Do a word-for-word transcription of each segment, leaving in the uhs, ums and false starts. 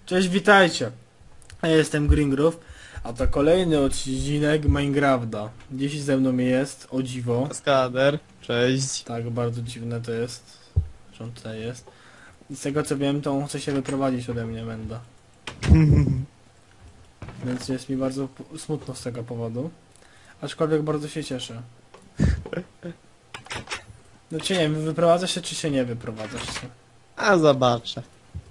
Cześć, witajcie. Ja jestem Greengroove, a to kolejny odcinek Minecrafta. Dziś ze mną jest, o dziwo. Kaskader, cześć. Tak, bardzo dziwne to jest, że on tutaj jest. I z tego co wiem, to on chce się wyprowadzić ode mnie, Menda. Więc jest mi bardzo p- smutno z tego powodu. Aczkolwiek bardzo się cieszę. No czy nie wiem, wyprowadzasz się czy się nie wyprowadzasz się? A zobaczę.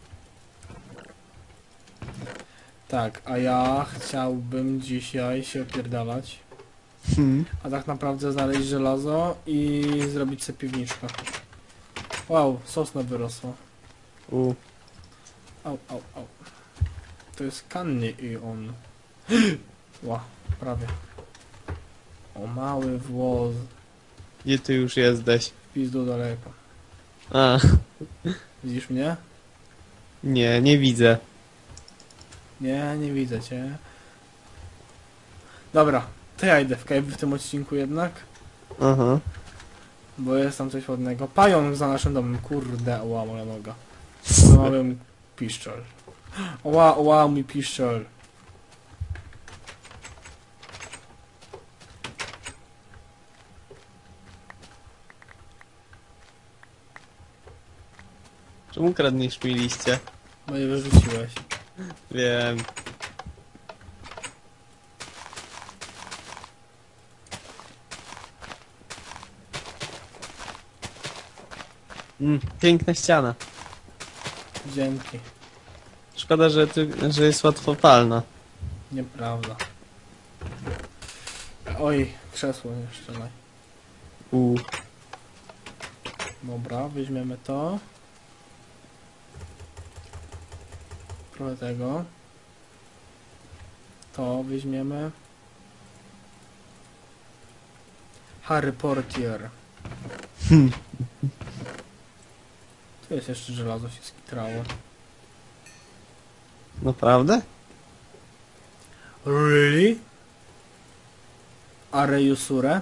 Tak, a ja chciałbym dzisiaj się opierdalać. Hmm. A tak naprawdę znaleźć żelazo i zrobić sobie piwniczkę. Wow, sosna wyrosła. U. Au, au, au. To jest kanny i on. Ła, prawie. O, mały włos. Gdzie ty już jesteś? W pizdu daleko. A, Widzisz mnie? nie, nie widzę. Nie, nie widzę cię. Dobra, to ja idę w cave w tym odcinku jednak. Aha. Bo jest tam coś ładnego. Pająk za naszym domem. Kurde, oła, moja noga. Małym piszczel. Oła, oła, mój piszczel. Czemu kradniesz mi liście? No i wyrzuciłeś. Wiem. Mm, piękna ściana. Dzięki. Szkoda, że, ty, że jest łatwopalna. Nieprawda. Oj, krzesło jeszcze. Daj. U. Dobra, weźmiemy to. Trochę tego. To weźmiemy. Harry Portier. Hmm. Tu jest jeszcze żelazo się skitrało. Naprawdę? Really? Are you sure?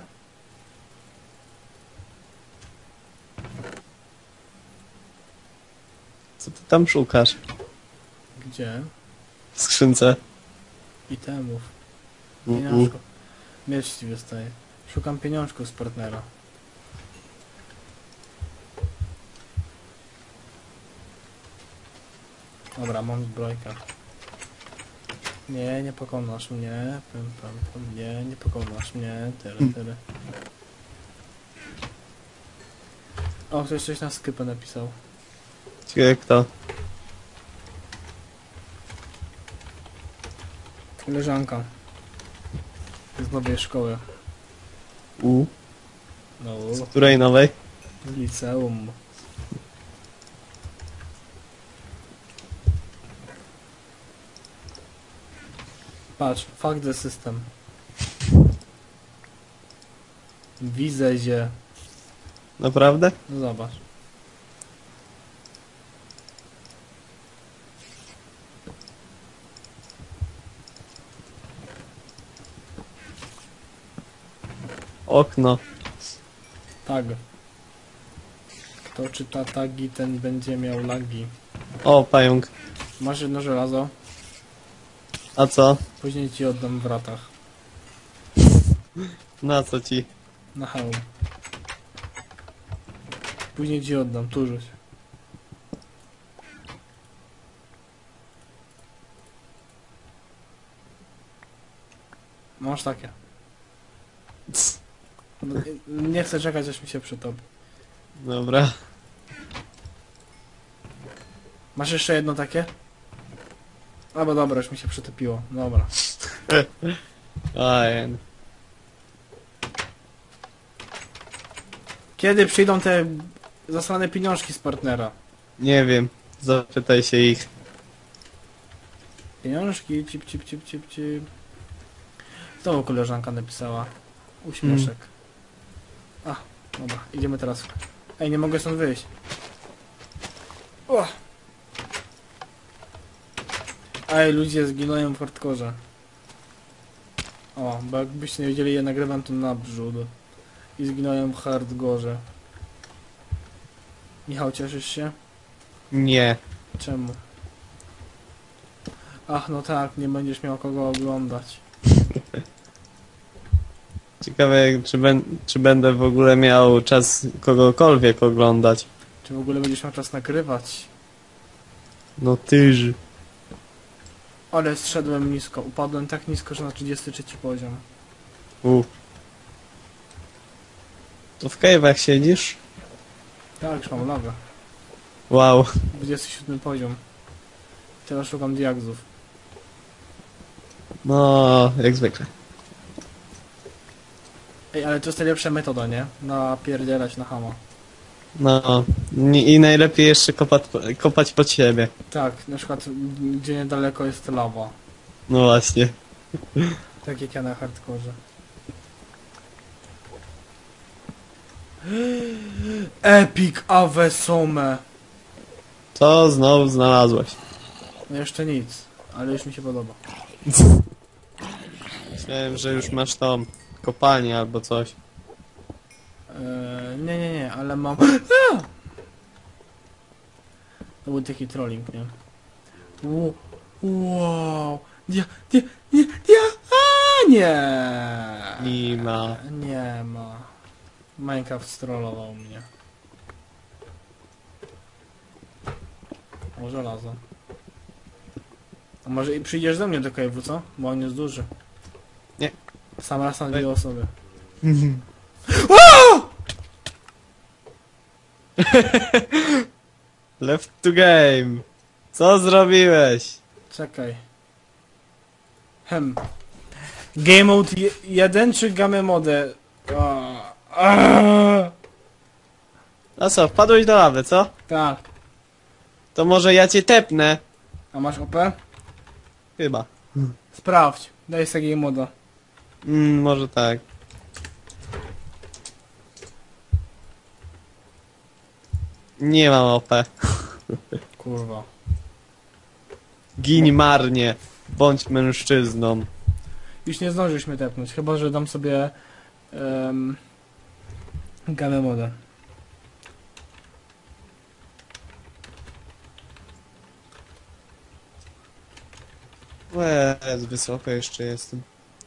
Co ty tam szukasz? Gdzie? W skrzynce. Itemów. U, u. Pieniążków. Miecz ci wystaje. Szukam pieniążków z partnera. Dobra, mam zbrojkę. Nie, nie pokonasz mnie. Pym, pym, pym. Nie, nie pokonasz mnie. Tyle, tyle. O, ktoś coś na skypę napisał. Ciekawe kto? Koleżanka. Z nowej szkoły. U. No, Z której nowej? z liceum. Patrz, fuck the system. Widzę się. Naprawdę? No zobacz. Okno. Tag. Kto czyta tagi, ten będzie miał lagi. O, pająk. Masz jedno żelazo, A co? później ci oddam w ratach. Na co ci? Na hełm. Później ci oddam, tu rzuć. Masz takie. No, nie, nie chcę czekać, aż mi się przytopi. Dobra. Masz jeszcze jedno takie? Albo dobra, już mi się przytopiło. Dobra. Ajen. Kiedy przyjdą te zasrane pieniążki z partnera? Nie wiem. Zapytaj się ich. Pieniążki, cip, cip, cip, cip, cip. Znowu koleżanka napisała. Uśmieszek. A, dobra, idziemy teraz. Ej, nie mogę stąd wyjść. O! Ej, ludzie zginąłem w hardkorze. O, bo jakbyście nie wiedzieli, ja nagrywam to na brzód. I zginąłem w hardkorze. Michał, cieszysz się? Nie. Czemu? Ach, no tak, nie będziesz miał kogo oglądać. Ciekawe, czy, ben, czy będę w ogóle miał czas kogokolwiek oglądać. Czy w ogóle będziesz miał czas nagrywać? No tyż. Ale zszedłem nisko. Upadłem tak nisko, że na trzydziesty trzeci poziom. U. To w cave'ach siedzisz? Tak, już mam lawę. Wow. dwudziesty siódmy poziom. Teraz szukam diaksów. No, jak zwykle. Ej, ale to jest najlepsza metoda, nie? Napierdzielać na hama. No. I i najlepiej jeszcze kopać, kopać pod siebie. Tak, na przykład gdzie niedaleko jest lawa. No właśnie. Tak jak ja na hardkorze. Epic Avesome! Co znowu znalazłeś? No jeszcze nic, ale już mi się podoba. Myślałem, że już masz tą kopalnię albo coś. Eee, nie, nie, nie, ale mam... A! To był taki trolling, nie? Ło- Wow! Dia, dia, dia, dia! A nie! Nie ma. Nie ma. Minecraft strollował mnie. O, żelazo. A może i przyjdziesz do mnie do cave'u, co? Bo on jest duży. Nie. Sam raz na Ej. dwie osoby. Left to game. Co zrobiłeś? Czekaj. Hem. Game mode jeden czy game mode? A, a, No co, wpadłeś do lawy, co? tak. To może ja cię tepnę? A masz O P? Chyba. Sprawdź. Daj sobie game moda. Mm, może tak. Nie mam O P. Kurwa. Gin marnie. Bądź mężczyzną. Już nie zdążysz mnie tepnąć, chyba że dam sobie um, game moda. Łe, wysoko jeszcze jestem.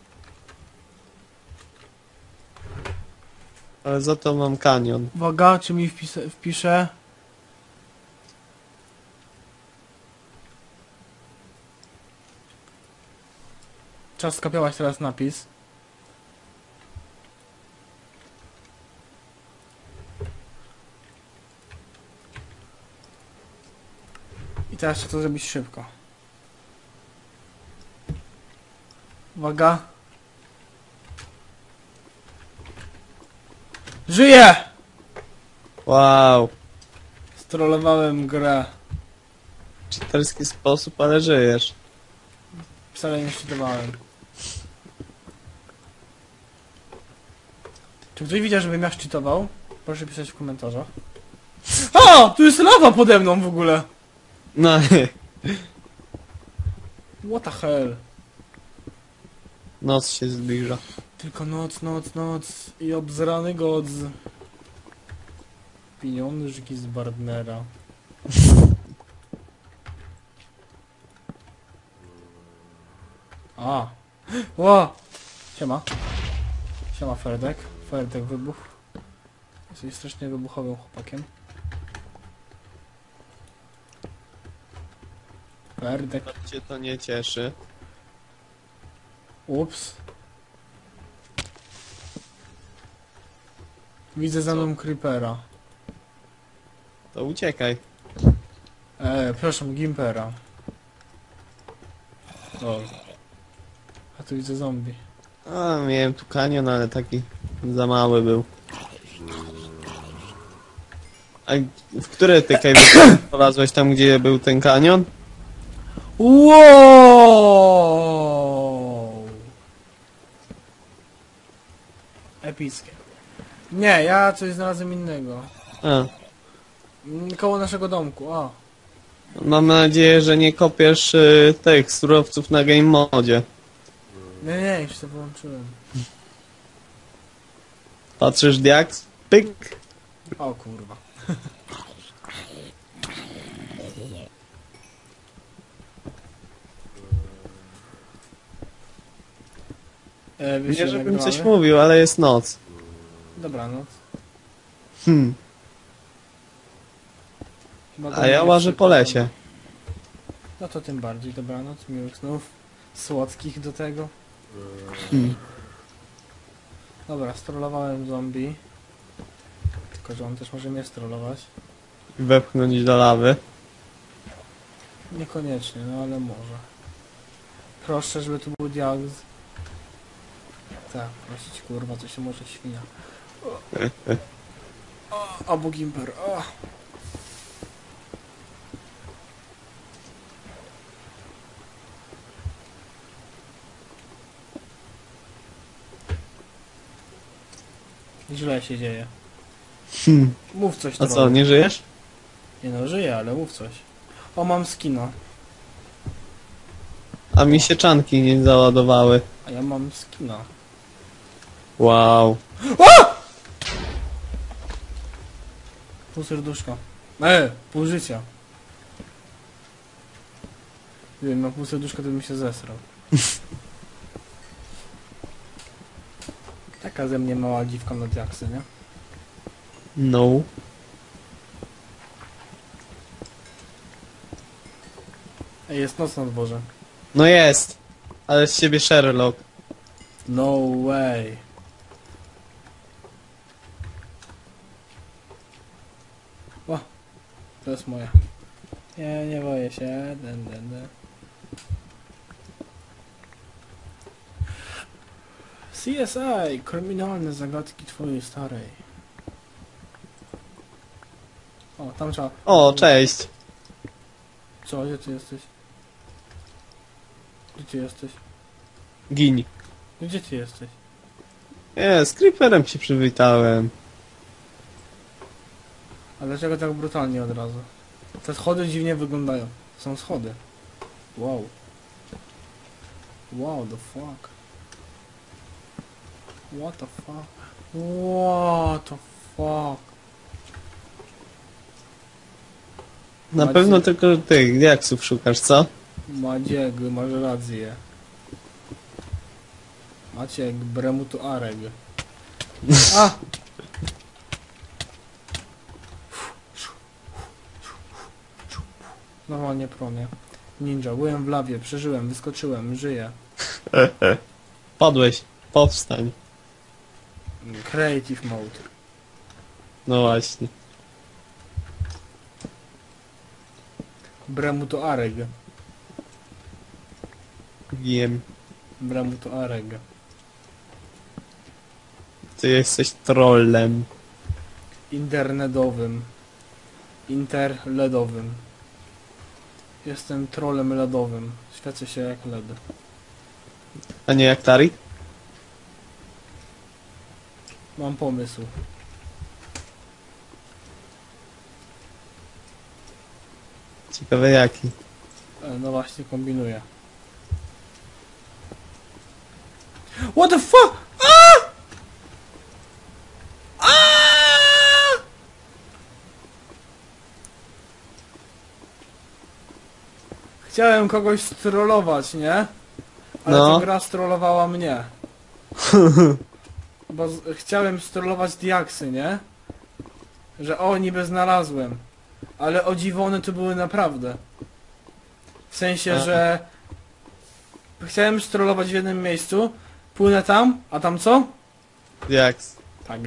Ale za to mam kanion. Uwaga, czy mi wpis- wpiszę? Czas skopiować teraz napis. I teraz trzeba to zrobić szybko. Uwaga. Żyję! Wow. Strollowałem grę. Czytelski sposób, ale żyjesz. Wcale nie szczytowałem. Czy ktoś widział, żebym ja szczytował? Proszę pisać w komentarzach. A! Tu jest lawa pode mną w ogóle! No, What the hell? noc się zbliża. Tylko noc, noc, noc i obzrany godz. Pieniążki z Bardnera. A! Ła! Siema. Siema Ferdek. Ferdek wybuch. Jesteś strasznie wybuchowym chłopakiem. Ferdek. To cię to nie cieszy. Ups. Widzę za mną creepera. To uciekaj. Eee, przepraszam, gimpera. O. A tu widzę zombie. A, miałem tu kanion, ale taki za mały był. A w które ty cave polazłeś tam, gdzie był ten kanion? Wow! Epickie. Nie, ja coś znalazłem innego. A, Mm, Koło naszego domku, a. mam nadzieję, że nie kopiesz y, tych surowców na game modzie. Nie, nie, już to wyłączyłem. Patrzysz diaks? Pyk! O kurwa. E, wiesz, Nie ile żebym nagrywamy? coś mówił, ale jest noc. Dobranoc. Hmm. Chyba A ja łażę po lesie. No to tym bardziej dobranoc, miłych snów. Słodkich do tego. Hmm. Dobra, strollowałem zombie. Tylko, że on też może mnie strollować. Wepchnąć do lawy. Niekoniecznie, no ale może. Proszę, żeby tu był diagz. Tak, prosić kurwa, co się może świnia. O, o, Abu Gimper, o. Źle się dzieje. Hmm. Mów coś A trollu. co, nie żyjesz? Nie no, żyję, ale mów coś. O, mam skina. A mi się czanki nie załadowały. A ja mam skina. Wow. Pół serduszka. E, pół życia. Wiem, na pół serduszka to bym się zesrał. Taka ze mnie mała dziwka na diaksy, nie? No. Ej, jest noc na dworze. No jest. Ale z ciebie Sherlock. No way. O, to jest moja. Nie, nie boję się. Den, den, den. C S I, kryminalne zagadki twojej starej. O, tam trzeba... O, cześć. Co, gdzie ty jesteś? Gdzie ty jesteś? Gin. Gdzie ty jesteś? Nie, z Creeperem się przywitałem. A dlaczego tak brutalnie od razu? Te schody dziwnie wyglądają. To są schody. Wow. Wow, the fuck. What the fuck? What the fuck? Na Macie- pewno tylko tych diaksów szukasz, co? Maciek, masz rację. Maciek, bremutu areg. A! Normalnie promie. Ninja, byłem w lawie, przeżyłem, wyskoczyłem, żyję. Padłeś. Powstań. Creative mode. No właśnie. Bremutu areg. Wiem. Bremutu areg. Ty jesteś trollem. Internetowym. Interledowym. Jestem trolem ledowym. Świecę się jak led. A nie jak Tarik? Mam pomysł. Ciekawe jaki. E, No właśnie kombinuję. What the fuck? A! A! Chciałem kogoś strollować, nie? Ale No. to gra strollowała mnie. Bo z- chciałem strollować diaksy, nie? Że o, niby znalazłem. Ale o dziwo one tu były naprawdę. W sensie, A. że chciałem strollować w jednym miejscu, płynę tam, a tam co? Diaks. Tak.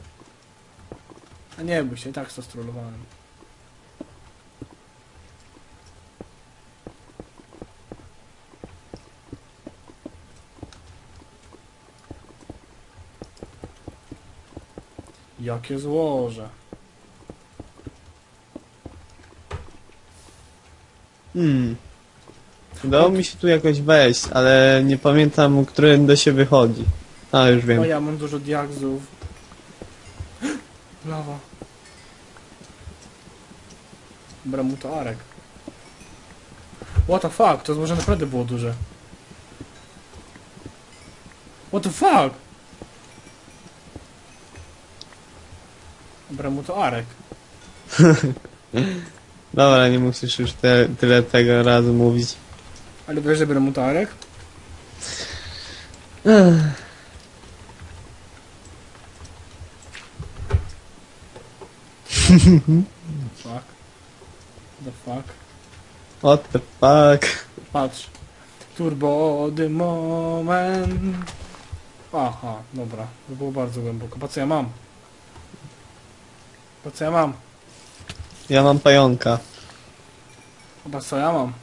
A nie bój się, i tak to strollowałem. Jakie złoże. Hmm. Udało mi się tu jakoś wejść, ale nie pamiętam, którędy się wychodzi. A, już O, wiem. ja mam dużo diaksów. Lawa. Bramuto arek. What the fuck? To złoże naprawdę było duże. What the fuck? Bramuto arek. Dobra, nie musisz już te, tyle tego razu mówić. Ale wiesz, że bramuto arek? Ech, Fuck. The fuck. what the fuck? Patrz. Turbo the moment. Aha, dobra. To było bardzo głęboko. Po co ja mam? Po co ja mam? Ja mam pająka. Chyba co ja mam?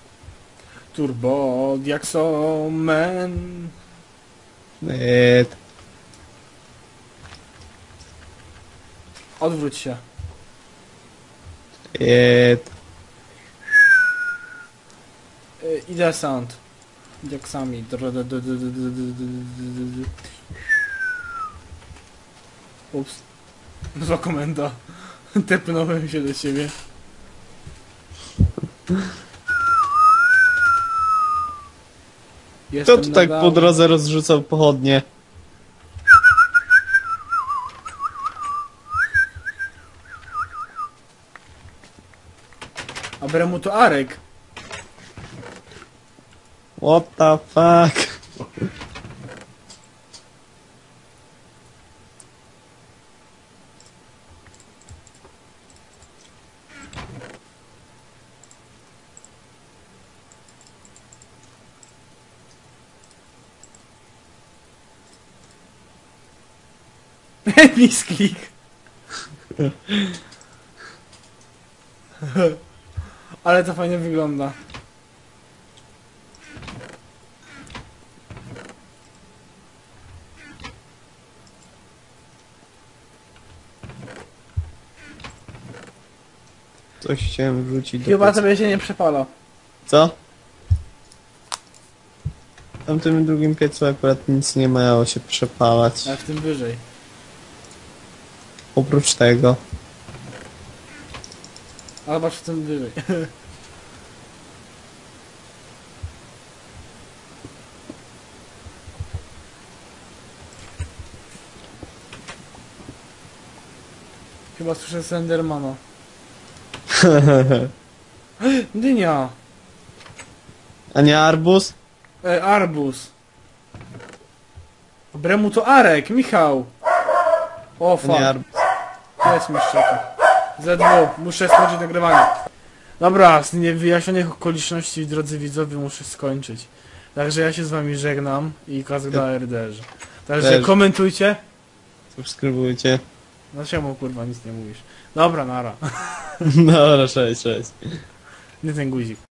Turbo Diaksomen. Eee, Odwróć się. eee, Y, I desant. Diaksami. Ups. Zła komenda. Tepnąłem się do ciebie. Kto Jestem tu tak na po dole. drodze rozrzucał pochodnie? A bremu to Arek. What the fuck? Misklik. Ale to fajnie wygląda. Coś chciałem wrzucić do Chyba pieca. sobie się nie przepala. Co? W tamtym drugim piecu akurat nic nie miało się przepalać. Ale w tym wyżej. Oprócz tego. A zobacz w tym wyżej. Chyba słyszę Slendermana. Dynia! A nie arbuz? E, arbuz. Bremu to Arek, Michał! O A fuck. nie arbuz. Jest mi szczeka. Z dwa, muszę skończyć nagrywanie. Dobra, z niewyjaśnionych okoliczności, drodzy widzowie, muszę skończyć. Także ja się z wami żegnam i kask dla R D R. Także Też. komentujcie. Subskrybujcie. No czemu kurwa nic nie mówisz? Dobra, nara. Dobra, cześć, cześć. Nie ten guzik.